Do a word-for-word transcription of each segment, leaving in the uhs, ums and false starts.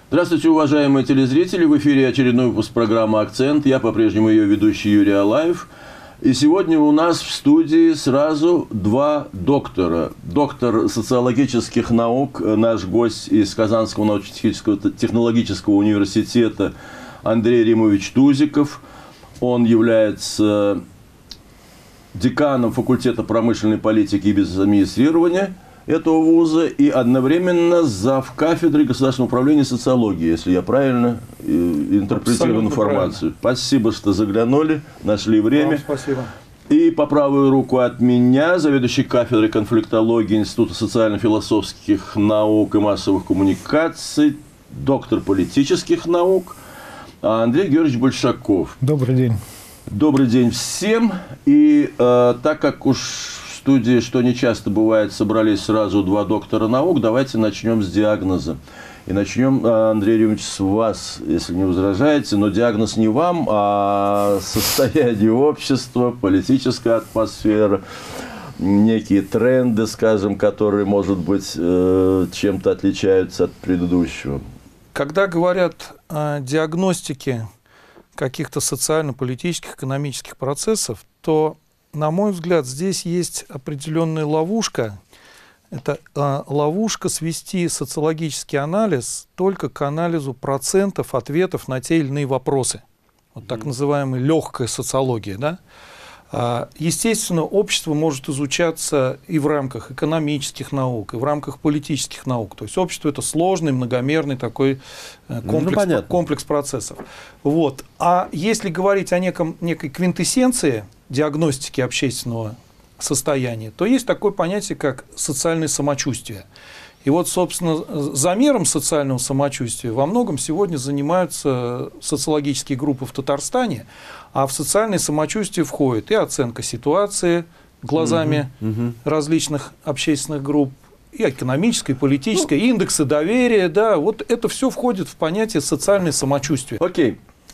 Здравствуйте, уважаемые телезрители! В эфире очередной выпуск программы «Акцент». Я по-прежнему ее ведущий Юрий Алаев. И сегодня у нас в студии сразу два доктора. Доктор социологических наук, наш гость из Казанского научно-технического технологического университета Андрей Римович Тузиков. Он является деканом факультета промышленной политики и бизнес-администрирования этого вуза и одновременно зав. Кафедры государственного управления социологии, если я правильно интерпретирую информацию. Правильно. Спасибо, что заглянули, нашли время. Вам спасибо. И по правую руку от меня заведующий кафедрой конфликтологии Института социально-философских наук и массовых коммуникаций, доктор политических наук Андрей Георгиевич Большаков. Добрый день. Добрый день всем. И э, так как уж в студии, что не часто бывает, собрались сразу два доктора наук, давайте начнем с диагноза. И начнем, Андрей Юрьевич, с вас, если не возражаете, но диагноз не вам, а состояние общества, политическая атмосфера, некие тренды, скажем, которые, может быть, э, чем-то отличаются от предыдущего. Когда говорят о диагностике каких-то социально-политических, экономических процессов, то, на мой взгляд, здесь есть определенная ловушка. Это э, ловушка свести социологический анализ только к анализу процентов ответов на те или иные вопросы. Вот так называемая легкая социология. Да? А, естественно, общество может изучаться и в рамках экономических наук, и в рамках политических наук. То есть общество – это сложный, многомерный такой комплекс, ну, комплекс процессов. Вот. А если говорить о неком, некой квинтэссенции диагностики общественного состояния, то есть такое понятие, как социальное самочувствие. И вот, собственно, замером социального самочувствия во многом сегодня занимаются социологические группы в Татарстане, а в социальное самочувствие входит и оценка ситуации глазами угу, угу. различных общественных групп, и экономическое, и политическое, ну, индексы доверия, да, вот это все входит в понятие социальное самочувствие. Окей.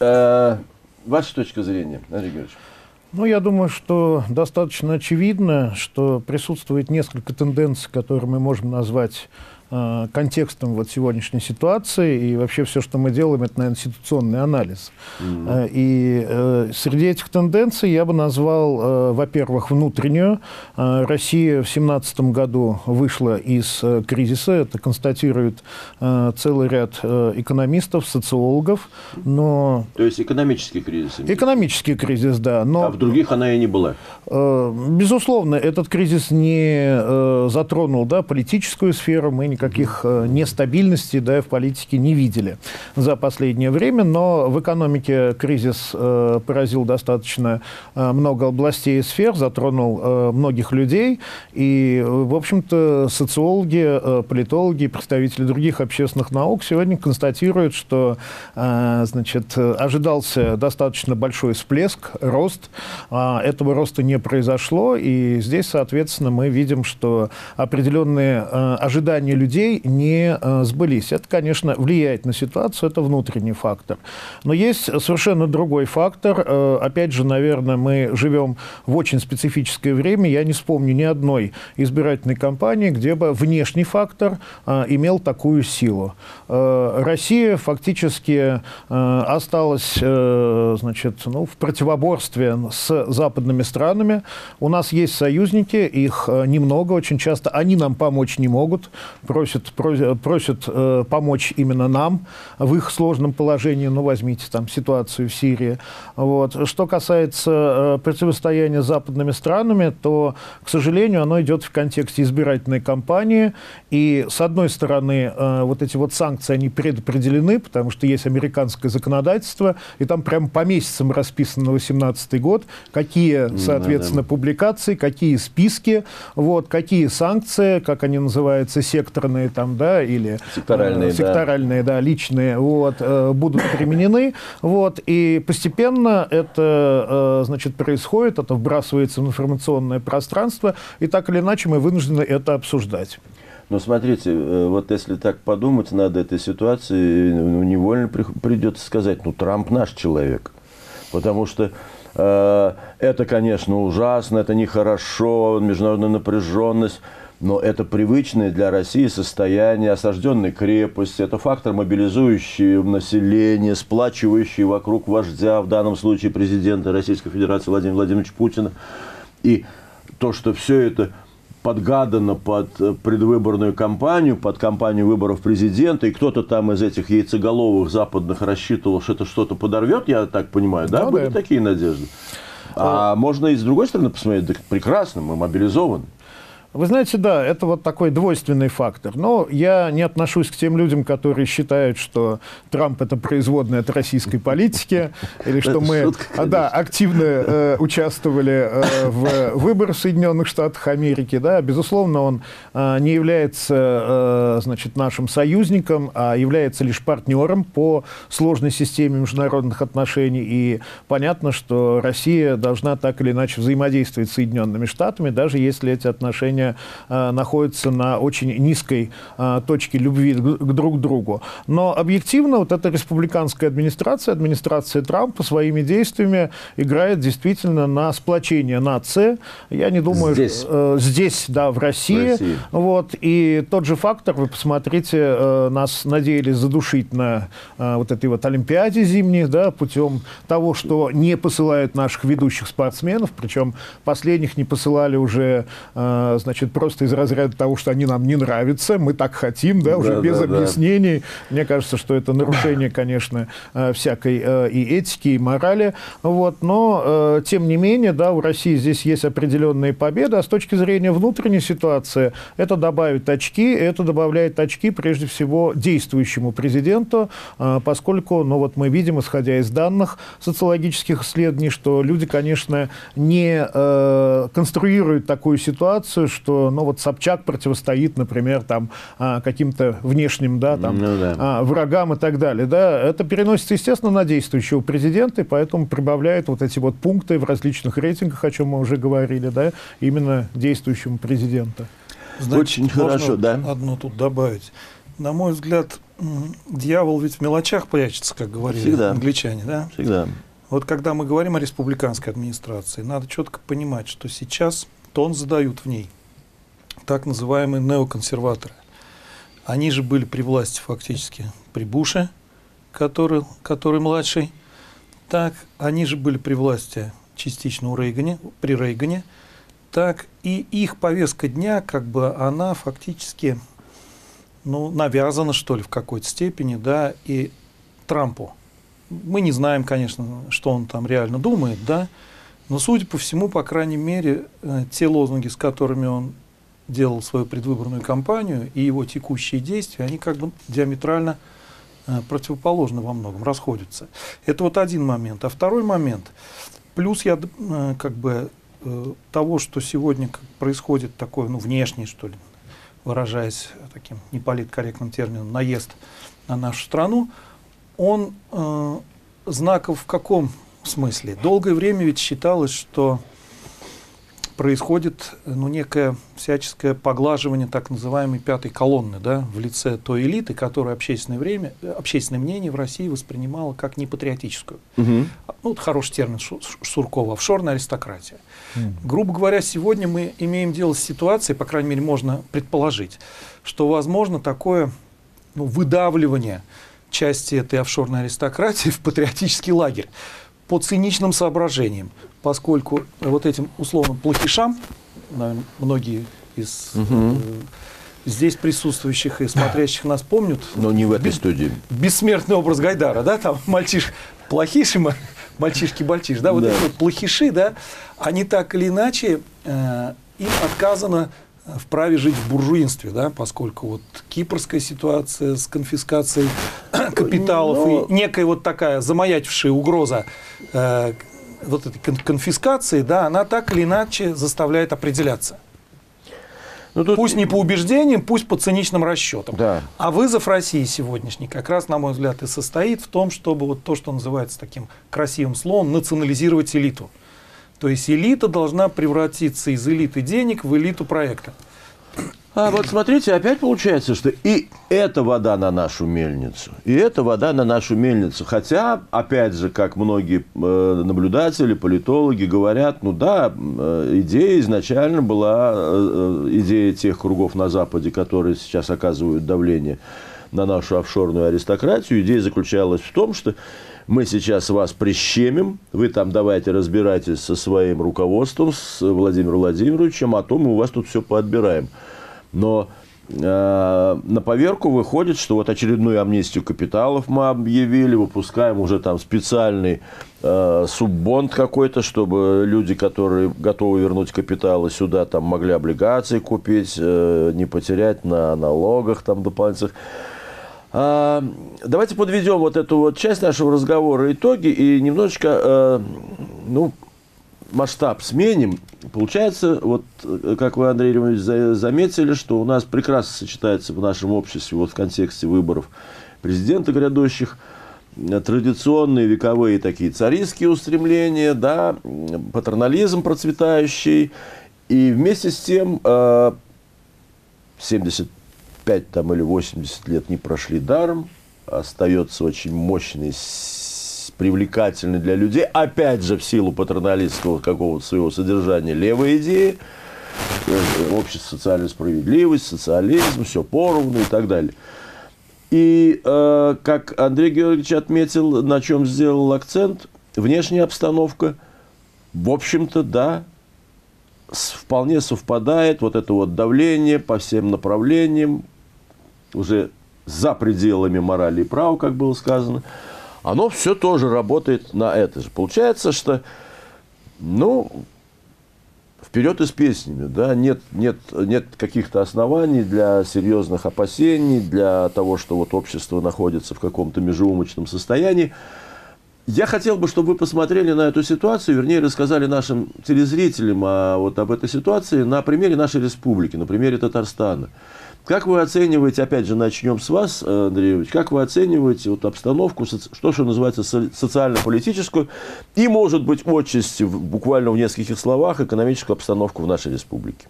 Э, ваша точка зрения, Андрей Георгиевич? Ну, я думаю, что достаточно очевидно, что присутствует несколько тенденций, которые мы можем назвать э, контекстом вот сегодняшней ситуации. И вообще все, что мы делаем, это, наверное, ситуационный анализ. Mm-hmm. И э, среди этих тенденций я бы назвал, э, во-первых, внутреннюю. Э, Россия в две тысячи семнадцатом году вышла из э, кризиса. Это констатирует э, целый ряд э, экономистов, социологов. Но... То есть экономический кризис? Экономический кризис, да. Но... А в других она и не была? Э, безусловно, этот кризис не э, затронул, да, политическую сферу. Мы никаких э, нестабильностей, да, в политике не видели за последнее время. Но в экономике кризис э, поразил достаточно э, много областей и сфер, затронул э, многих людей. И, в общем-то, социологи, э, политологи, представители других общественных наук сегодня констатируют, что э, значит, ожидался достаточно большой всплеск, рост. А этого роста не произошло. И здесь, соответственно, мы видим, что определенные э, ожидания людей не э, сбылись. Это, конечно, влияет на ситуацию, это внутренний фактор. Но есть совершенно другой фактор. Э, опять же, наверное, мы живем в очень специфическое время. Я не вспомню ни одной избирательной кампании, где бы внешний фактор э, имел такую силу. Э, Россия фактически э, осталась э, значит, ну, в противоборстве с западными странами. У нас есть союзники, их э, немного, очень часто они нам помочь не могут, просят, просят, просят э, помочь именно нам в их сложном положении. Ну, возьмите там ситуацию в Сирии. Вот. Что касается э, противостояния с западными странами, то, к сожалению, оно идет в контексте избирательной кампании. И, с одной стороны, э, вот эти вот санкции, они предопределены, потому что есть американское законодательство, и там прямо по месяцам расписано на восемнадцатый год, какие, соответственно, mm-hmm. публикации, какие списки, вот, какие санкции, как они называются, секторные там, да, или секторальные, э, секторальные, да. Да, личные, вот, э, будут применены, вот, и постепенно это, э, значит, происходит, это вбрасывается в информационное пространство, и так или иначе мы вынуждены это обсуждать. Но смотрите, вот если так подумать над этой ситуацией, невольно придется сказать, ну, Трамп наш человек. Потому что э, это, конечно, ужасно, это нехорошо, международная напряженность. Но это привычное для России состояние осажденной крепости. Это фактор, мобилизующий население, сплачивающий вокруг вождя, в данном случае президента Российской Федерации Владимира Владимировича Путина. И то, что все это подгадано под предвыборную кампанию, под кампанию выборов президента, и кто-то там из этих яйцеголовых западных рассчитывал, что это что-то подорвет, я так понимаю, да? Ну, были да. такие надежды. А, а можно и с другой стороны посмотреть, да, прекрасно, мы мобилизованы. Вы знаете, да, это вот такой двойственный фактор. Но я не отношусь к тем людям, которые считают, что Трамп – это производная от российской политики, или что мы да, активно э, участвовали э, в выборах в Соединенных Штатах Америки. Да. Безусловно, он э, не является э, значит, нашим союзником, а является лишь партнером по сложной системе международных отношений. И понятно, что Россия должна так или иначе взаимодействовать с Соединенными Штатами, даже если эти отношения находятся на очень низкой а, точке любви к, к друг другу. Но объективно вот эта республиканская администрация, администрация Трампа своими действиями играет действительно на сплочение нации. Я не думаю, здесь, э, здесь да, в России. в России. Вот, и тот же фактор, вы посмотрите, э, нас надеялись задушить на э, вот этой вот Олимпиаде зимней, да, путем того, что не посылают наших ведущих спортсменов, причем последних не посылали уже, э, значит, просто из разряда того, что они нам не нравятся, мы так хотим, да, уже да, без да, объяснений. Да. Мне кажется, что это нарушение, конечно, всякой и этики, и морали. Вот. Но, тем не менее, да, у России здесь есть определенные победы, а с точки зрения внутренней ситуации это добавит очки, это добавляет очки, прежде всего, действующему президенту, поскольку, ну, вот мы видим, исходя из данных социологических исследований, что люди, конечно, не э, конструируют такую ситуацию, что что, ну, вот Собчак противостоит, например, там, каким-то внешним, да, там, ну, да. врагам и так далее. Да. Это переносится, естественно, на действующего президента, и поэтому прибавляет вот эти вот пункты в различных рейтингах, о чем мы уже говорили, да, именно действующему президенту. Знаете, очень хорошо, да. Одно тут добавить. На мой взгляд, дьявол ведь в мелочах прячется, как говорили Всегда. англичане, да? Всегда. Вот когда мы говорим о республиканской администрации, надо четко понимать, что сейчас тон задают в ней так называемые неоконсерваторы. Они же были при власти фактически при Буше, который, который младший. Так, они же были при власти частично у Рейгане, при Рейгане. Так, и их повестка дня, как бы, она фактически, ну, навязана, что ли, в какой-то степени, да, и Трампу. Мы не знаем, конечно, что он там реально думает, да, но, судя по всему, по крайней мере, те лозунги, с которыми он делал свою предвыборную кампанию, и его текущие действия, они как бы диаметрально э, противоположны во многом, расходятся. Это вот один момент. А второй момент, плюс я э, как бы э, того, что сегодня происходит такое, ну, внешний, что ли, выражаясь таким неполиткорректным термином, наезд на нашу страну, он э, знаков в каком смысле? Долгое время ведь считалось, что происходит, ну, некое всяческое поглаживание так называемой пятой колонны, да, в лице той элиты, которую общественное, время, общественное мнение в России воспринимало как непатриотическую. Угу. Ну, вот хороший термин Суркова, офшорная аристократия. Угу. Грубо говоря, сегодня мы имеем дело с ситуацией, по крайней мере, можно предположить, что возможно такое, ну, выдавливание части этой офшорной аристократии в патриотический лагерь по циничным соображениям, поскольку вот этим условным плохишам, наверное, многие из угу. э, здесь присутствующих и смотрящих нас помнят. Но не в этой студии. Бессмертный образ Гайдара, да, там мальчиш, плохиш, мальчишки-бальчиш, да, вот да. эти вот плохиши, да, они так или иначе, э, им отказано в праве жить в буржуинстве, да, поскольку вот кипрская ситуация с конфискацией капиталов Но... и некая вот такая замаячившая угроза э, вот этой конфискации, да, она так или иначе заставляет определяться. Ну, тут... Пусть не по убеждениям, пусть по циничным расчетам. Да. А вызов России сегодняшний как раз, на мой взгляд, и состоит в том, чтобы вот то, что называется таким красивым словом, национализировать элиту. То есть элита должна превратиться из элиты денег в элиту проекта. А вот смотрите, опять получается, что и эта вода на нашу мельницу, и эта вода на нашу мельницу. Хотя, опять же, как многие э, наблюдатели, политологи говорят, ну да, э, идея изначально была, э, идея тех кругов на Западе, которые сейчас оказывают давление на нашу офшорную аристократию, идея заключалась в том, что мы сейчас вас прищемим, вы там давайте разбирайтесь со своим руководством, с Владимиром Владимировичем, а то мы у вас тут все поотбираем. Но э, на поверку выходит, что вот очередную амнистию капиталов мы объявили, выпускаем уже там специальный э, суббонд какой-то, чтобы люди, которые готовы вернуть капиталы сюда, там могли облигации купить, э, не потерять на налогах там дополнительных. А, давайте подведем вот эту вот часть нашего разговора, итоги, и немножечко, э, ну, масштаб сменим. Получается, вот, как вы, Андрей Ильич, заметили, что у нас прекрасно сочетается в нашем обществе, вот в контексте выборов президента грядущих, традиционные вековые такие царистские устремления, да, патернализм процветающий, и вместе с тем э, семьдесят пять там, или восемьдесят лет не прошли даром, остается очень мощный, привлекательный для людей, опять же, в силу патерналистского какого-то своего содержания, левой идеи, общество, социальная справедливость, социализм, все поровну и так далее. И, э, как Андрей Георгиевич отметил, на чем сделал акцент, внешняя обстановка, в общем-то, да, вполне совпадает, вот это вот давление по всем направлениям, уже за пределами морали и права, как было сказано, оно все тоже работает на это же. Получается, что, ну, вперед и с песнями, да, нет, нет, нет каких-то оснований для серьезных опасений, для того, что вот общество находится в каком-то межеумочном состоянии. Я хотел бы, чтобы вы посмотрели на эту ситуацию, вернее, рассказали нашим телезрителям а вот об этой ситуации на примере нашей республики, на примере Татарстана. Как вы оцениваете, опять же, начнем с вас, Андрей Ильич, как вы оцениваете вот обстановку, что, что называется, социально-политическую и, может быть, отчасти, буквально в нескольких словах, экономическую обстановку в нашей республике?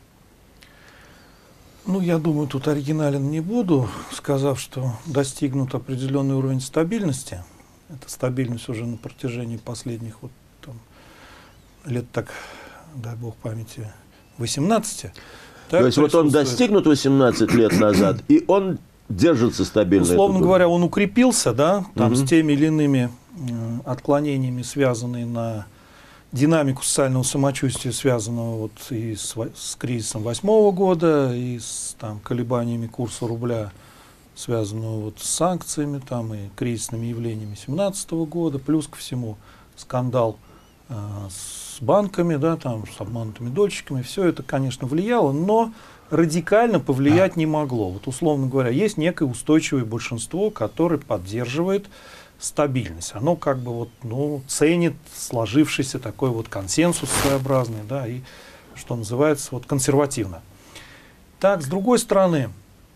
Ну, я думаю, тут оригинален не буду, сказав, что достигнут определенный уровень стабильности. Это стабильность уже на протяжении последних вот, там, лет, так, дай бог памяти, восемнадцати. Так, то есть вот он достигнут восемнадцать лет назад, и он держится стабильно. Условно говоря, он укрепился, да, там, угу. с теми или иными э, отклонениями, связанными на динамику социального самочувствия, связанного вот и с, с кризисом восьмого года, и с там, колебаниями курса рубля, связанного вот с санкциями там, и кризисными явлениями семнадцатого года, плюс ко всему скандал э, с с банками, да, там, с обманутыми дольщиками, все это, конечно, влияло, но радикально повлиять не могло. Вот, условно говоря, есть некое устойчивое большинство, которое поддерживает стабильность. Оно как бы вот, ну, ценит сложившийся такой вот консенсус своеобразный, да, и, что называется, вот консервативно. Так, с другой стороны,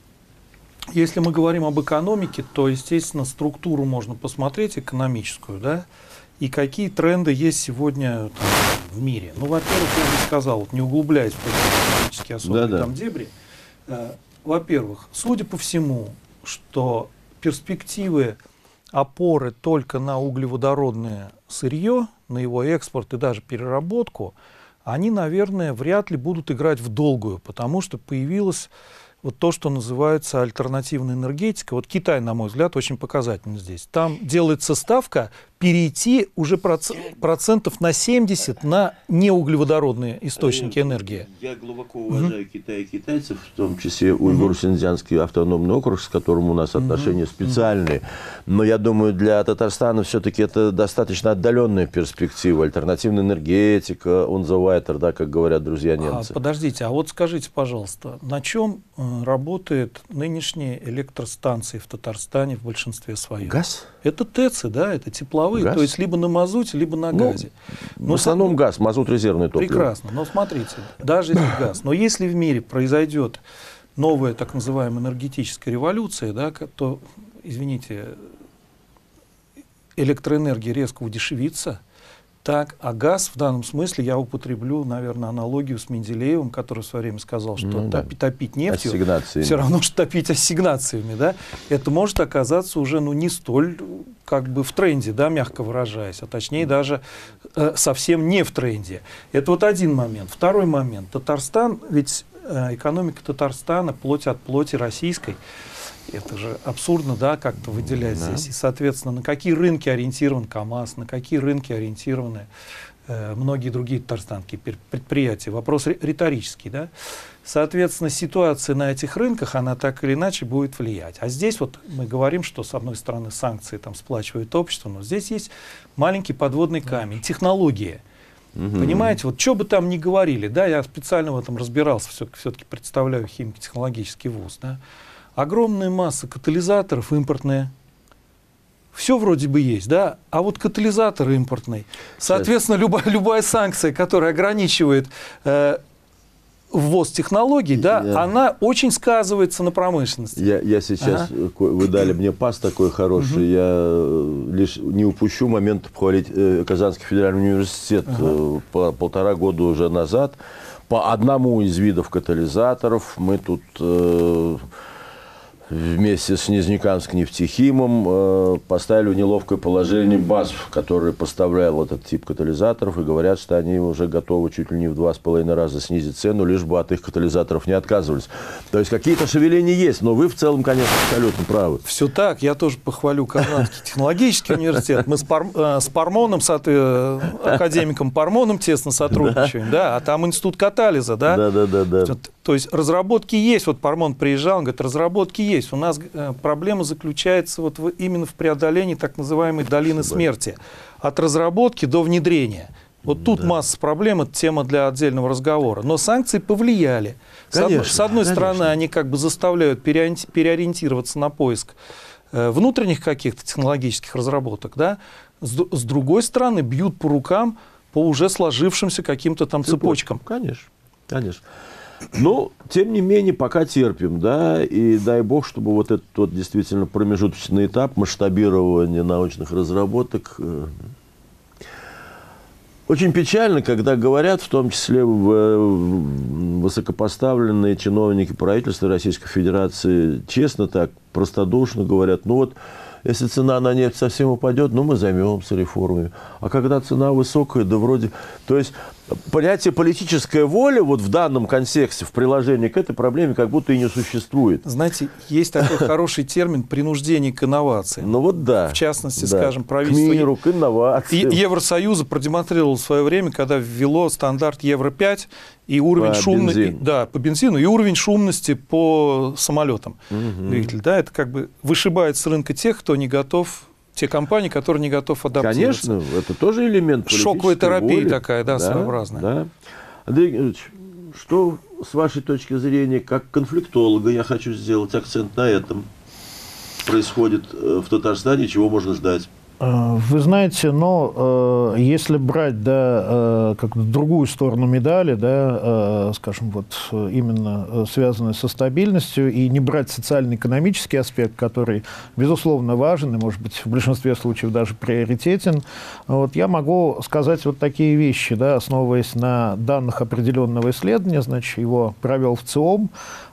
если мы говорим об экономике, то, естественно, структуру можно посмотреть, экономическую, да, и какие тренды есть сегодня там, в мире. Ну, во-первых, я бы сказал, вот, не углубляясь в экономические особые да, там, да. дебри, э, во-первых, судя по всему, что перспективы опоры только на углеводородное сырье, на его экспорт и даже переработку, они, наверное, вряд ли будут играть в долгую, потому что появилось вот то, что называется альтернативная энергетика. Вот Китай, на мой взгляд, очень показательно здесь. Там делается ставка перейти уже процентов на семьдесят на неуглеводородные источники энергии. Я глубоко уважаю mm-hmm. Китай и китайцев, в том числе Уйгур-Синьцзянский автономный округ, с которым у нас отношения mm-hmm. специальные. Но я думаю, для Татарстана все-таки это достаточно отдаленная перспектива. Альтернативная энергетика, он the weiter, да, как говорят друзья немцы. А, подождите, а вот скажите, пожалуйста, на чем э, работают нынешние электростанции в Татарстане в большинстве своем? Газ? Это ТЭЦы, да, это тепловые. Газ? То есть либо на мазуте, либо на газе. Ну, но в основном газ, мазут резервное топливо. Прекрасно, но смотрите, даже если газ, но если в мире произойдет новая так называемая энергетическая революция, да, то, извините, электроэнергия резко удешевится, Так, а газ в данном смысле, я употреблю, наверное, аналогию с Менделеевым, который в свое время сказал, что ну, топить, да. топить нефтью Ассигнациями. все равно, что топить ассигнациями. Да? Это может оказаться уже ну, не столь как бы в тренде, да, мягко выражаясь, а точнее даже э, совсем не в тренде. Это вот один момент. Второй момент. Татарстан, ведь э, экономика Татарстана, плоть от плоти российской, это же абсурдно, да, как-то выделять да. здесь. И, соответственно, на какие рынки ориентирован КАМАЗ, на какие рынки ориентированы э, многие другие татарстанские предприятия. Вопрос риторический, да. Соответственно, ситуация на этих рынках, она так или иначе будет влиять. А здесь вот мы говорим, что с одной стороны санкции там сплачивают общество, но здесь есть маленький подводный камень, технология. Угу. Понимаете, вот что бы там ни говорили, да, я специально в этом разбирался, все-таки представляю химико-технологический вуз, да. Огромная масса катализаторов импортные. Все вроде бы есть, да? А вот катализатор импортный. Соответственно, любая, любая санкция, которая ограничивает э, ввоз технологий, да, я, она очень сказывается на промышленности. Я, я сейчас, ага. вы дали мне пас такой хороший, угу. я лишь не упущу момент похвалить э, Казанский федеральный университет ага. э, по, полтора года уже назад. По одному из видов катализаторов мы тут... Э, вместе с Нижнекамск-нефтехимом э, поставили в неловкое положение БАСФ, который поставлял этот тип катализаторов, и говорят, что они уже готовы чуть ли не в два с половиной раза снизить цену, лишь бы от их катализаторов не отказывались. То есть какие-то шевеления есть, но вы в целом, конечно, абсолютно правы. Все так, я тоже похвалю Казанский технологический университет. Мы с, пар, э, с Пармоном, с э, академиком Пармоном тесно сотрудничаем, да, а там институт катализа, да? Да, да, да, да. То есть разработки есть, вот Пармон приезжал, он говорит, разработки есть. У нас э, проблема заключается вот в, именно в преодолении так называемой долины смерти. От разработки до внедрения. Вот тут да. масса проблем, это тема для отдельного разговора. Но санкции повлияли. Конечно, с одной, с одной стороны, они как бы заставляют переориентироваться на поиск э, внутренних каких-то технологических разработок, да? С, с другой стороны, бьют по рукам по уже сложившимся каким-то там цепочкам. Конечно, конечно. Но, тем не менее, пока терпим, да, и дай бог, чтобы вот этот вот действительно промежуточный этап масштабирования научных разработок. Очень печально, когда говорят, в том числе высокопоставленные чиновники правительства Российской Федерации, честно так, простодушно говорят, ну вот, если цена на нефть совсем упадет, ну мы займемся реформами. А когда цена высокая, да вроде... То есть понятие политическая воля вот в данном контексте, в приложении к этой проблеме как будто и не существует. Знаете, есть такой хороший термин принуждение к инновации. Ну вот да. В частности, да. скажем, правительство к миру, к инновациям. Евросоюза продемонстрировало в свое время, когда ввело стандарт Евро пять и уровень по шумности, бензину. Да, по бензину, и уровень шумности по самолетам. Угу. Двигатель, да, это как бы вышибает с рынка тех, кто не готов, те компании, которые не готовы адаптироваться. Конечно, это тоже элемент политической шоковая терапия воли. такая, да, да, своеобразная. Да. Андрей Георгиевич, что с вашей точки зрения, как конфликтолога, я хочу сделать акцент на этом, происходит в Татарстане, чего можно ждать? Вы знаете, но э, если брать, да, э, как другую сторону медали, да, э, скажем, вот именно связанную со стабильностью, и не брать социально-экономический аспект, который, безусловно, важен и, может быть, в большинстве случаев даже приоритетен, вот, я могу сказать вот такие вещи, да, основываясь на данных определенного исследования, значит, его провел в ЦИОМ,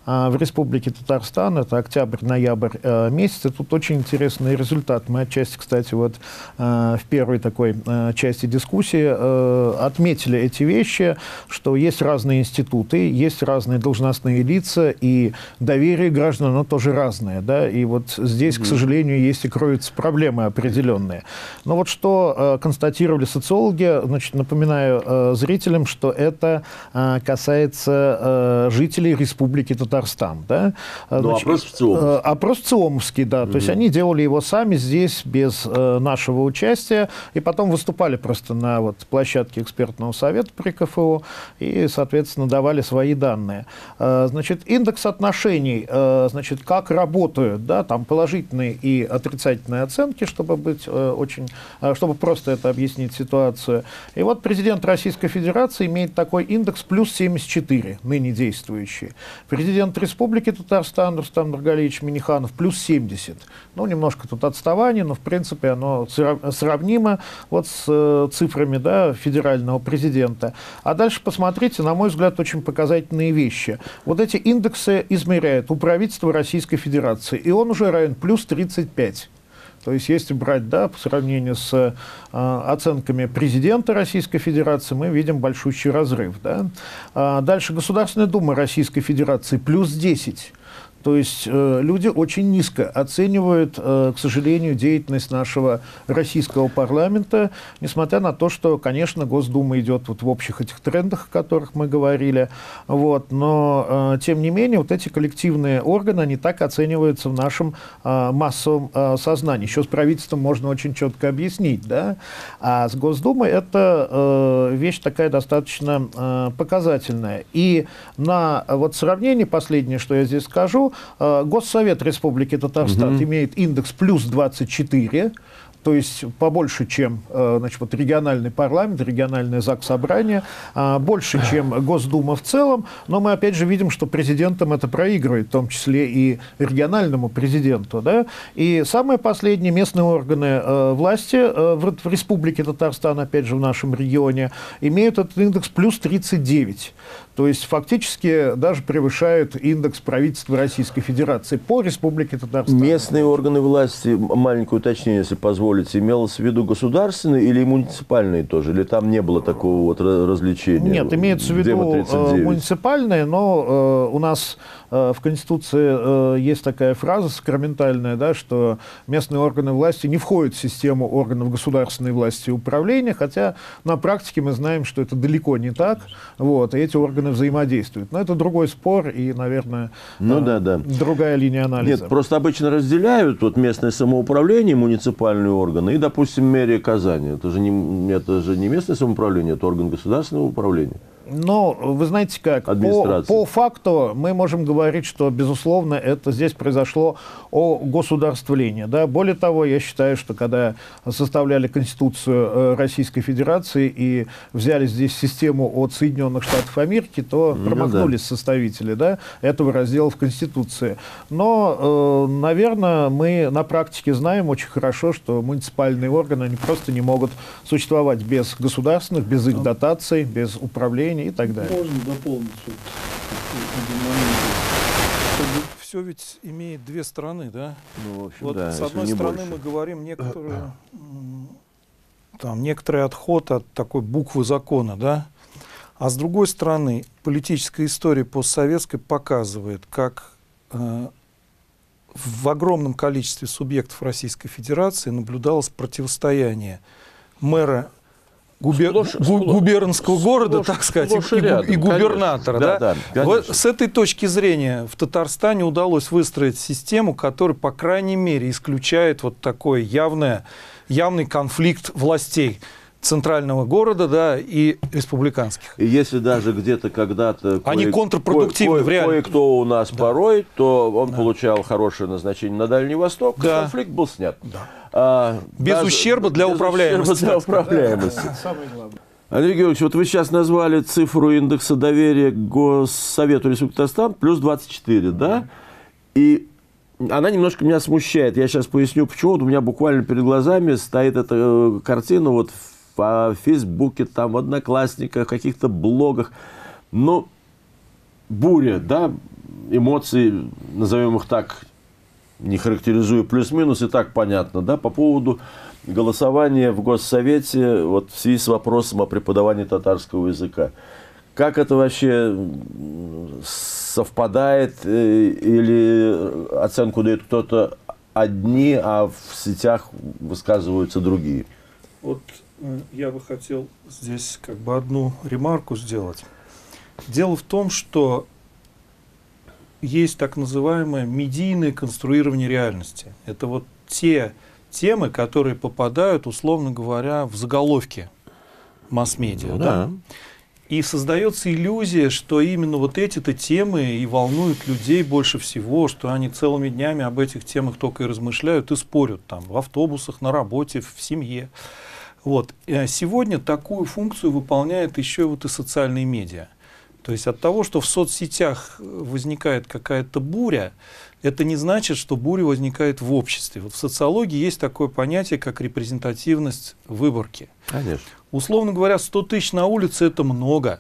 в Республике Татарстан, это октябрь-ноябрь э, месяцы. Тут очень интересный результат. Мы отчасти, кстати, вот э, в первой такой э, части дискуссии э, отметили эти вещи, что есть разные институты, есть разные должностные лица, и доверие граждан, оно тоже разное. Да? И вот здесь, mm-hmm. к сожалению, есть и кроются проблемы определенные. Но вот что э, констатировали социологи, значит, напоминаю э, зрителям, что это э, касается э, жителей Республики Татарстан. Татарстан, да? Ну, опрос в ЦИОМовский. Опрос ЦИОМовский, да. Mm-hmm. То есть они делали его сами здесь, без э, нашего участия, и потом выступали просто на вот, площадке экспертного совета при КФУ и, соответственно, давали свои данные. Э, значит, индекс отношений, э, значит, как работают, да, там положительные и отрицательные оценки, чтобы быть э, очень, э, чтобы просто это объяснить ситуацию. И вот президент Российской Федерации имеет такой индекс плюс семьдесят четыре, ныне действующий. Президент президент Республики Татарстан Рустам Нургалиевич Минниханов плюс семьдесят. Ну, немножко тут отставание, но в принципе оно сравнимо вот с цифрами, да, федерального президента. А дальше посмотрите, на мой взгляд, очень показательные вещи. Вот эти индексы измеряют у правительства Российской Федерации, и он уже равен плюс тридцать пять. То есть, если брать, да, по сравнению с э, оценками президента Российской Федерации, мы видим большущий разрыв. Да? А дальше Государственная Дума Российской Федерации плюс десять. То есть э, люди очень низко оценивают, э, к сожалению, деятельность нашего российского парламента, несмотря на то, что, конечно, Госдума идет вот в общих этих трендах, о которых мы говорили. Вот, но, э, тем не менее, вот эти коллективные органы, они так оцениваются в нашем э, массовом э, сознании. Еще с правительством можно очень четко объяснить, да? А с Госдумой это э, вещь такая достаточно э, показательная. И на вот сравнение последнее, что я здесь скажу, Госсовет Республики Татарстан угу. имеет индекс плюс двадцать четыре, то есть побольше, чем значит, вот региональный парламент, региональное заксобрание, больше, чем Госдума в целом, но мы опять же видим, что президентам это проигрывает, в том числе и региональному президенту. Да? И самые последние местные органы э, власти э, в, в Республике Татарстан, опять же в нашем регионе, имеют этот индекс плюс тридцать девять. То есть фактически даже превышают индекс правительства Российской Федерации по Республике Татарстан. Местные органы власти, маленькое уточнение, если позволите, имелось в виду государственные или муниципальные тоже? Или там не было такого вот развлечения? Нет, имеется в виду муниципальные, но э, у нас э, в Конституции э, есть такая фраза сакраментальная, да, что местные органы власти не входят в систему органов государственной власти и управления, хотя на практике мы знаем, что это далеко не так. Вот, и эти органы взаимодействуют. Но это другой спор и, наверное, ну, э, да, да. другая линия анализа. Нет, просто обычно разделяют вот местное самоуправление, муниципальные органы и, допустим, мэрия Казани. Это же не, это же не местное самоуправление, это орган государственного управления. Но, вы знаете как, по, по факту мы можем говорить, что, безусловно, это здесь произошло о государствлении. Да? Более того, я считаю, что когда составляли Конституцию Российской Федерации и взяли здесь систему от Соединенных Штатов Америки, то ну, промахнулись да. составители да, этого раздела в Конституции. Но, э, наверное, мы на практике знаем очень хорошо, что муниципальные органы они просто не могут существовать без государственных, без их дотаций, без управления и так далее. Можно дополнить вот один момент. Все ведь имеет две стороны, да? Ну, в общем, вот да, с одной стороны больше. Мы говорим некоторые, там, некоторый отход от такой буквы закона, да? А с другой стороны, политическая история постсоветская показывает, как э, в огромном количестве субъектов Российской Федерации наблюдалось противостояние мэра Губер... Сплошь, гу губернского сплошь, города, так сказать, и, рядом, и губернатора. Да, да? Да, вот с этой точки зрения в Татарстане удалось выстроить систему, которая, по крайней мере, исключает вот такой явное, явный конфликт властей центрального города, да, и республиканских. И если даже где-то когда-то они кое, контрпродуктивны, кое, кое, кое-кто у нас да. порой, то он да. получал хорошее назначение на Дальний Восток, да. конфликт был снят. Да. А, без даже, ущерба для без управляемости. Ущерба для управляемости. Андрей Георгиевич, вот вы сейчас назвали цифру индекса доверия к Госсовету Республики Татарстан плюс двадцать четыре, да? И она немножко меня смущает. Я сейчас поясню, почему. Вот у меня буквально перед глазами стоит эта картина вот в Фейсбуке, там, в Одноклассниках, в каких-то блогах. Ну, буря, да, эмоций, назовем их так, не характеризуя плюс-минус, и так понятно, да, по поводу голосования в Госсовете вот в связи с вопросом о преподавании татарского языка. Как это вообще совпадает, или оценку дает кто-то одни, а в сетях высказываются другие? Вот я бы хотел здесь как бы одну ремарку сделать. Дело в том, что есть так называемое медийное конструирование реальности. Это вот те темы, которые попадают, условно говоря, в заголовки масс-медиа. Ну, да. Да? И создается иллюзия, что именно вот эти-то темы и волнуют людей больше всего, что они целыми днями об этих темах только и размышляют и спорят там в автобусах, на работе, в семье. Вот. Сегодня такую функцию выполняет еще вот и социальные медиа. То есть от того, что в соцсетях возникает какая-то буря, это не значит, что буря возникает в обществе. Вот в социологии есть такое понятие, как репрезентативность выборки. Конечно. Условно говоря, сто тысяч на улице – это много.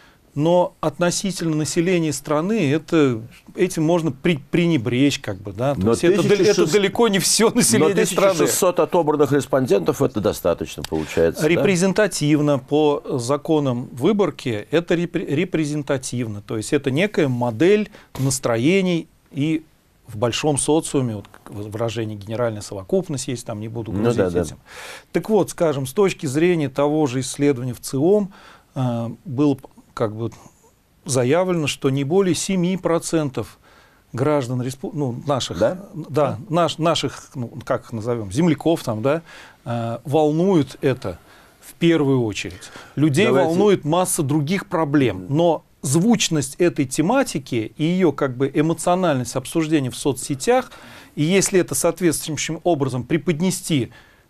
Но относительно населения страны это, этим можно при, пренебречь. Как бы, да? То есть это, это далеко не все население страны. Но тысяча шестьсот отобранных респондентов это достаточно получается. Репрезентативно, да? По законам выборки это репрезентативно. То есть это некая модель настроений и в большом социуме, вот выражение генеральная совокупность есть, там не буду грузить ну, да, этим. Да. Так вот, скажем, с точки зрения того же исследования в ЦИОМ э, было как бы заявлено, что не более семи процентов граждан республики, ну, наших, да? Да, наш, наших, ну, как их назовем, земляков там, да, э, волнует это в первую очередь. Людей Давайте. волнует масса других проблем, но звучность этой тематики и ее как бы эмоциональность обсуждения в соцсетях, и если это соответствующим образом преподнести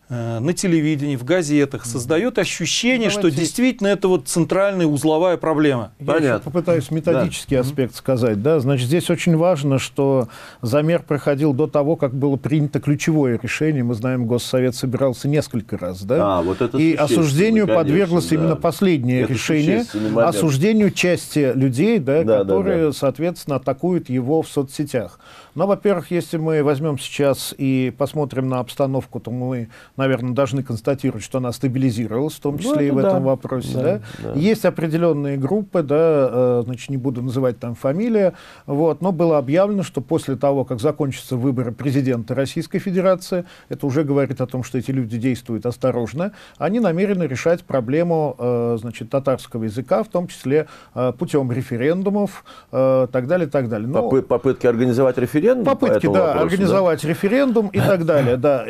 на телевидении, в газетах, создает ощущение, Давайте. что действительно это вот центральная узловая проблема. Я еще попытаюсь методический да. аспект сказать. Да? Значит, здесь очень важно, что замер проходил до того, как было принято ключевое решение. Мы знаем, Госсовет собирался несколько раз. Да? А, вот это и осуждению конечно, подверглось да. именно последнее это решение. Осуждению части людей, да, да, которые, да, да. соответственно, атакуют его в соцсетях. Но, во-первых, если мы возьмем сейчас и посмотрим на обстановку, то мы, наверное, должны констатировать, что она стабилизировалась, в том числе ну, и в да. этом вопросе. Да, да. Да. Есть определенные группы, да, значит, не буду называть там фамилии, вот, но было объявлено, что после того, как закончатся выборы президента Российской Федерации, это уже говорит о том, что эти люди действуют осторожно, они намерены решать проблему, значит, татарского языка, в том числе путем референдумов, так далее, так далее. Но... Попытки организовать референдум? Попытки, да, вопросу, организовать да? референдум и так далее, да.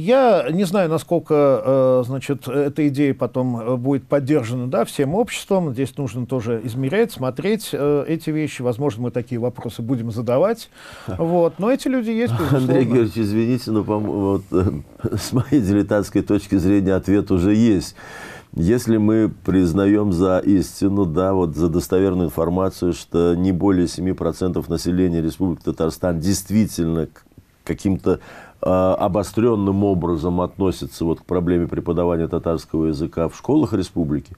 Я не знаю, насколько, значит, эта идея потом будет поддержана, да, всем обществом. Здесь нужно тоже измерять, смотреть эти вещи. Возможно, мы такие вопросы будем задавать. Вот. Но эти люди есть, безусловно. Андрей Георгиевич, извините, но вот, с моей дилетантской точки зрения ответ уже есть. Если мы признаем за истину, да, вот за достоверную информацию, что не более семи процентов населения Республики Татарстан действительно каким-то э, обостренным образом относится вот к проблеме преподавания татарского языка в школах республики,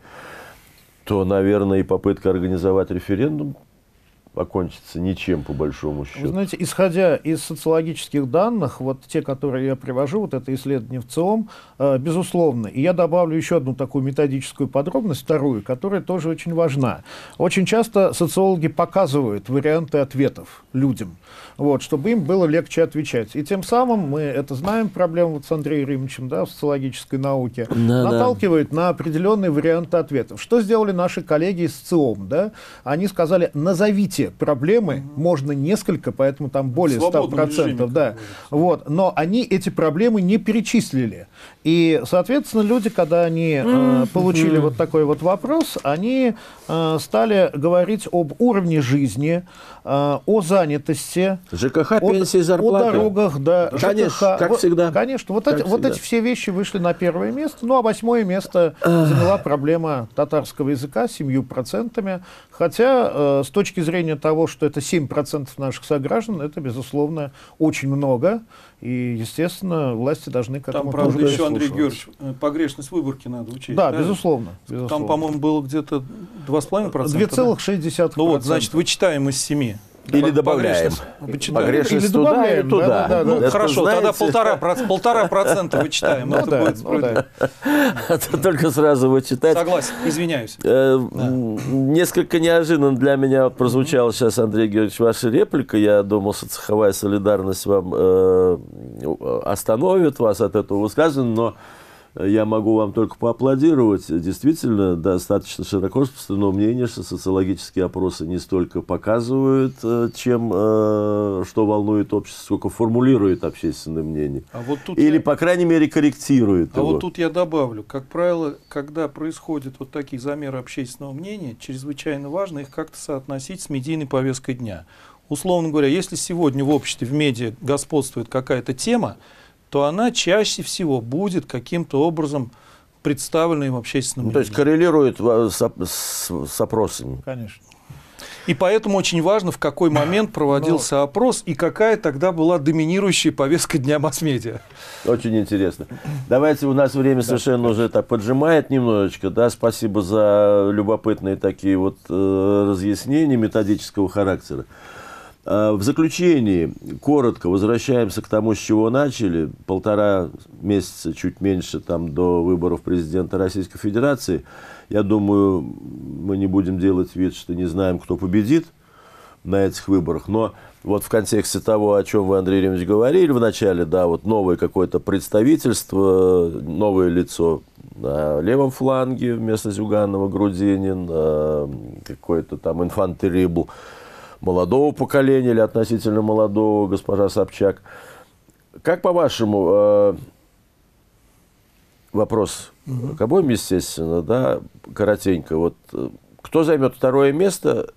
то, наверное, и попытка организовать референдум окончится ничем, по большому счету. Вы знаете, исходя из социологических данных, вот те, которые я привожу, вот это исследование в ЦИОМ, э, безусловно. И я добавлю еще одну такую методическую подробность, вторую, которая тоже очень важна. Очень часто социологи показывают варианты ответов людям, вот, чтобы им было легче отвечать. И тем самым, мы это знаем, проблему вот с Андреем Римовичем, да, в социологической науке, да, наталкивает да. на определенные варианты ответов. Что сделали наши коллеги из ЦИОМ? Да? Они сказали, назовите проблемы, mm-hmm. можно несколько, поэтому там более ста процентов. Да. Вот. Но они эти проблемы не перечислили. И, соответственно, люди, когда они mm-hmm. э, получили mm-hmm. вот такой вот вопрос, они э, стали говорить об уровне жизни, э, о занятости, ЖКХ, пенсии, зарплаты. О дорогах, да. Конечно, ЖКХ. как всегда. Конечно, вот, эти, вот эти все вещи вышли на первое место. Ну, а восьмое место заняла проблема татарского языка с семью процентами. Хотя, э, с точки зрения того, что это семь процентов наших сограждан, это, безусловно, очень много. И, естественно, власти должны к этому Там, правда, еще, Андрей Георгиевич, погрешность выборки надо учесть. Да, да? Безусловно, безусловно. Там, по-моему, было где-то два с половиной процента. две целых шесть десятых процента. Ну вот, значит, вычитаем из семи. Или добавляем. Погрешность или туда, добавляем, или туда. Да, да, да, ну, хорошо, знаете... тогда полтора, полтора процента вычитаем. Это да, будет справедливо. Это только сразу вычитать. Согласен, извиняюсь. Несколько неожиданно для меня прозвучала сейчас, Андрей Георгиевич, ваша реплика. Я думал, что цеховая солидарность вам остановит вас от этого высказывания, но я могу вам только поаплодировать. Действительно, достаточно широко распространено мнение, что социологические опросы не столько показывают, чем что волнует общество, сколько формулирует общественное мнение. А вот тут Или, я... по крайней мере, корректирует А его. вот тут я добавлю. Как правило, когда происходят вот такие замеры общественного мнения, чрезвычайно важно их как-то соотносить с медийной повесткой дня. Условно говоря, если сегодня в обществе, в медиа господствует какая-то тема, то она чаще всего будет каким-то образом представлена им общественным мнением. Ну, то есть коррелирует с, с, с опросами. Конечно. И поэтому очень важно, в какой момент проводился Но... опрос и какая тогда была доминирующая повестка дня масс-медиа. Очень интересно. Давайте, у нас время совершенно да. уже так поджимает немножечко. Да, спасибо за любопытные такие вот э, разъяснения методического характера. Э, в заключении, коротко, возвращаемся к тому, с чего начали. Полтора месяца, чуть меньше, там, до выборов президента Российской Федерации. Я думаю, мы не будем делать вид, что не знаем, кто победит на этих выборах. Но вот в контексте того, о чем вы, Андрей Ефремович, говорили в начале, да, вот новое какое-то представительство, новое лицо на левом фланге вместо Зюганова, Грудинин, какой-то там инфантерибл молодого поколения или относительно молодого, госпожа Собчак. Как, по-вашему, вопрос угу. к обоим, естественно, да, коротенько, вот кто займет второе место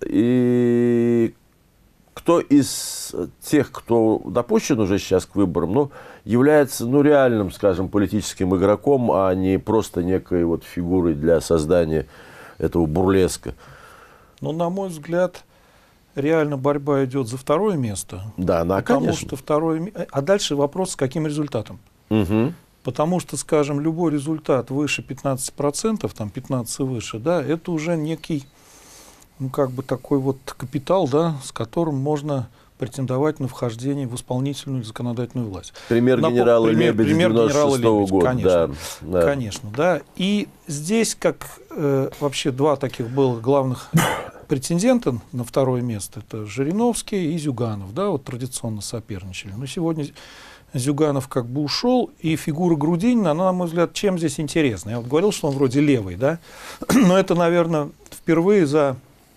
и кто из тех, кто допущен уже сейчас к выборам, ну, является, ну, реальным, скажем, политическим игроком, а не просто некой вот фигурой для создания этого бурлеска? Ну, на мой взгляд, реально борьба идет за второе место. Да, она, потому конечно. Что второе... А дальше вопрос, с каким результатом. Угу. Потому что, скажем, любой результат выше пятнадцати процентов, там пятнадцать и выше, да, это уже некий, ну, как бы такой вот капитал, да, с которым можно претендовать на вхождение в исполнительную и законодательную власть. Пример Напом... генерала пример, Лебедя пример девяносто шестого года. Конечно, да, да. конечно, да. И здесь, как э, вообще два таких было главных претендента на второе место, это Жириновский и Зюганов, да, вот традиционно соперничали. Но сегодня Зюганов как бы ушел, и фигура Грудинина, она, на мой взгляд, чем здесь интересна? Я вот говорил, что он вроде левый, да, но это, наверное, впервые за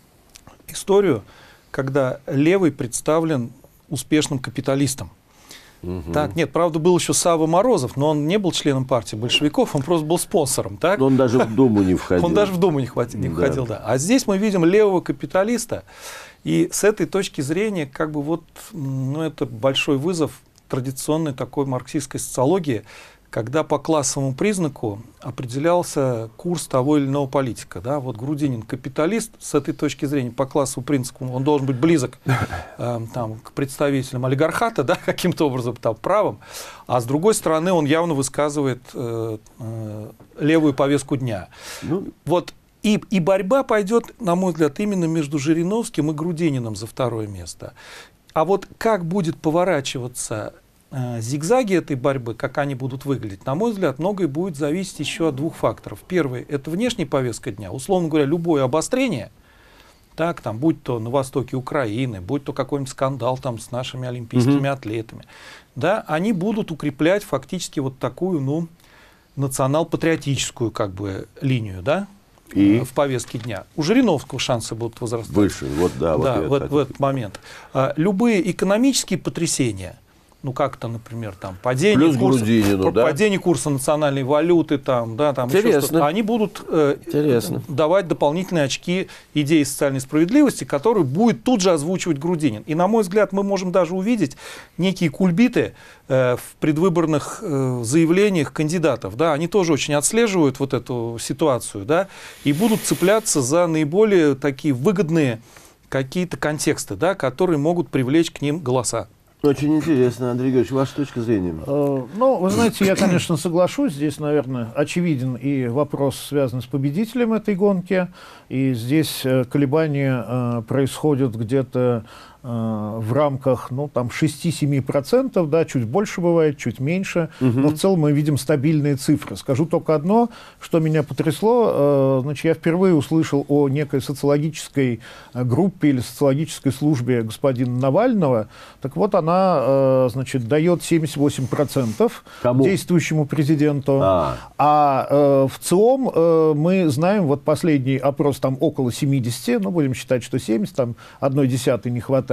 историю, когда левый представлен успешным капиталистом. Угу. Так, нет, правда, был еще Савва Морозов, но он не был членом партии большевиков, он просто был спонсором, так? Но он даже в Думу не входил. Он даже в Думу не входил, да. А здесь мы видим левого капиталиста, и с этой точки зрения, как бы вот, ну, это большой вызов традиционной такой марксистской социологии, когда по классовому признаку определялся курс того или иного политика. Да? Вот Грудинин капиталист, с этой точки зрения, по классовому принципу, он должен быть близок э, там, к представителям олигархата, да, каким-то образом там, правом, а с другой стороны он явно высказывает э, э, левую повестку дня. Ну, вот. И, и борьба пойдет, на мой взгляд, именно между Жириновским и Грудининым за второе место. А вот как будет поворачиваться э, зигзаги этой борьбы, как они будут выглядеть, на мой взгляд, многое будет зависеть еще от двух факторов. Первый – это внешняя повестка дня. Условно говоря, любое обострение, так, там, будь то на востоке Украины, будь то какой-нибудь скандал там, с нашими олимпийскими mm-hmm. атлетами, да, они будут укреплять фактически вот такую, ну, национал-патриотическую как бы линию, да, и? в повестке дня. У Жириновского шансы будут возрастать. Выше, вот да. Да, вот в, в этот момент. А, любые экономические потрясения, ну как-то, например, там, падение, курса, Грудинину, да? падение курса национальной валюты, там, да, там, еще что-то, они будут э, давать дополнительные очки идеи социальной справедливости, которую будет тут же озвучивать Грудинин. И, на мой взгляд, мы можем даже увидеть некие кульбиты э, в предвыборных э, заявлениях кандидатов. Да, они тоже очень отслеживают вот эту ситуацию, да, и будут цепляться за наиболее такие выгодные какие-то контексты, да, которые могут привлечь к ним голоса. Очень интересно, Андрей Георгиевич, ваша точка зрения? Ну, вы знаете, я, конечно, соглашусь. Здесь, наверное, очевиден и вопрос, связанный с победителем этой гонки. И здесь колебания происходят где-то в рамках, ну, там, шесть-семь процентов, да, чуть больше бывает, чуть меньше, угу. но в целом мы видим стабильные цифры. Скажу только одно, что меня потрясло, значит, я впервые услышал о некой социологической группе или социологической службе господина Навального, так вот, она, значит, дает семьдесят восемь процентов Кому? действующему президенту, а, а в ЦИОМ мы знаем, вот последний опрос там около семидесяти, ну, будем считать, что семьдесят, там, одной десятой не хватает,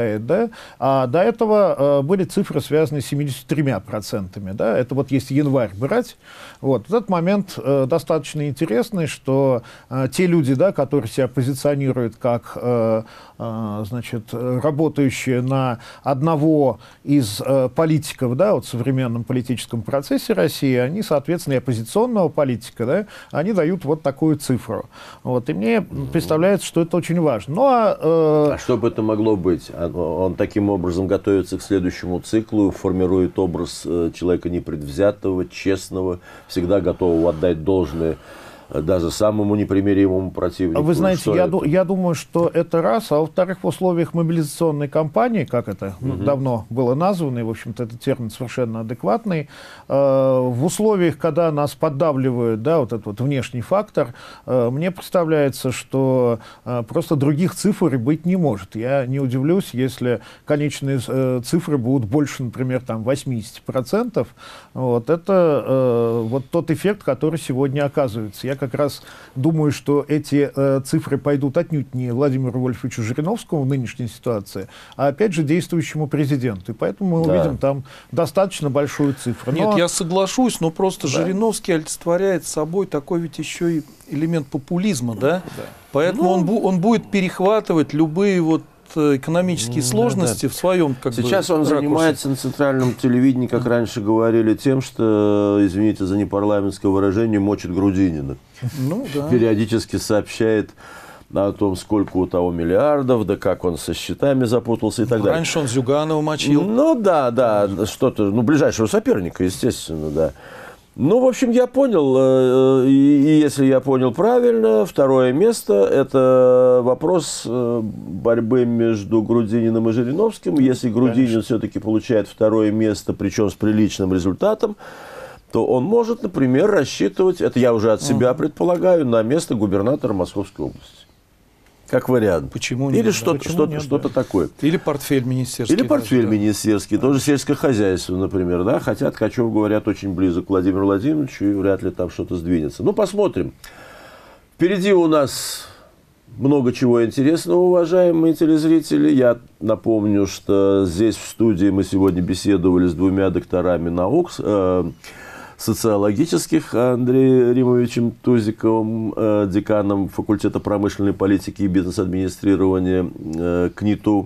хватает, да, а до этого э, были цифры, связанные с семьдесят тремя процентами, да, это вот если январь брать, вот, этот момент э, достаточно интересный, что э, те люди, да, которые себя позиционируют как, э, э, значит, работающие на одного из э, политиков, да, вот в современном политическом процессе России, они, соответственно, и оппозиционного политика, да, они дают вот такую цифру. Вот, и мне представляется, что это очень важно. Ну, а, э... а что бы это могло быть? Он таким образом готовится к следующему циклу, формирует образ человека непредвзятого, честного, всегда готового отдать должное даже самому непримиримому противнику. Вы знаете, я, это? я думаю, что это раз, а во-вторых, в условиях мобилизационной кампании, как это угу. давно было названо, и, в общем-то, этот термин совершенно адекватный, э, в условиях, когда нас поддавливают, да, вот этот вот внешний фактор, э, мне представляется, что э, просто других цифр и быть не может. Я не удивлюсь, если конечные э, цифры будут больше, например, там, восемьдесят процентов. Вот, это э, вот тот эффект, который сегодня оказывается. Я как раз думаю, что эти э, цифры пойдут отнюдь не Владимиру Вольфовичу Жириновскому в нынешней ситуации, а опять же действующему президенту. И поэтому мы да. увидим там достаточно большую цифру. Нет, но... я соглашусь, но просто да. Жириновский олицетворяет собой такой ведь еще и элемент популизма, да? да. Поэтому ну... он, бу он будет перехватывать любые вот экономические сложности да, да. в своем как Сейчас бы, он ракурсе. Занимается на центральном телевидении, как раньше говорили, тем, что, извините за непарламентское выражение, мочит Грудинина. Ну, да. Периодически сообщает о том, сколько у того миллиардов, да как он со счетами запутался и так ну, далее. Раньше он Зюганова мочил. Ну да, да, что-то, ну ближайшего соперника, естественно, да. Ну, в общем, я понял, и если я понял правильно, второе место – это вопрос борьбы между Грудининым и Жириновским. Если Грудинин все-таки получает второе место, причем с приличным результатом, то он может, например, рассчитывать, это я уже от себя предполагаю, на место губернатора Московской области. Как вариант. Почему нет? Или что-то что нет, что да. такое. Или портфель министерский. Или портфель даже, министерский. Да. Тоже сельское хозяйство, например. Да? Хотя Ткачев, говорят, очень близок к Владимиру Владимировичу, и вряд ли там что-то сдвинется. Ну, посмотрим. Впереди у нас много чего интересного, уважаемые телезрители. Я напомню, что здесь в студии мы сегодня беседовали с двумя докторами наук, э, социологических, Андреем Римовичем Тузиковым, э, деканом факультета промышленной политики и бизнес-администрирования э, КНИТУ,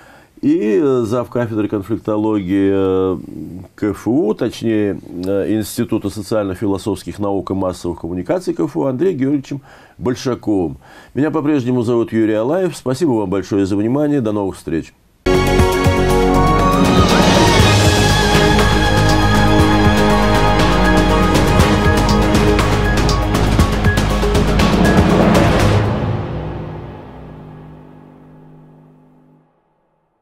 и зав. Кафедры конфликтологии КФУ, точнее Института социально-философских наук и массовых коммуникаций КФУ Андреем Георгиевичем Большаковым. Меня по-прежнему зовут Юрий Алаев. Спасибо вам большое за внимание. До новых встреч.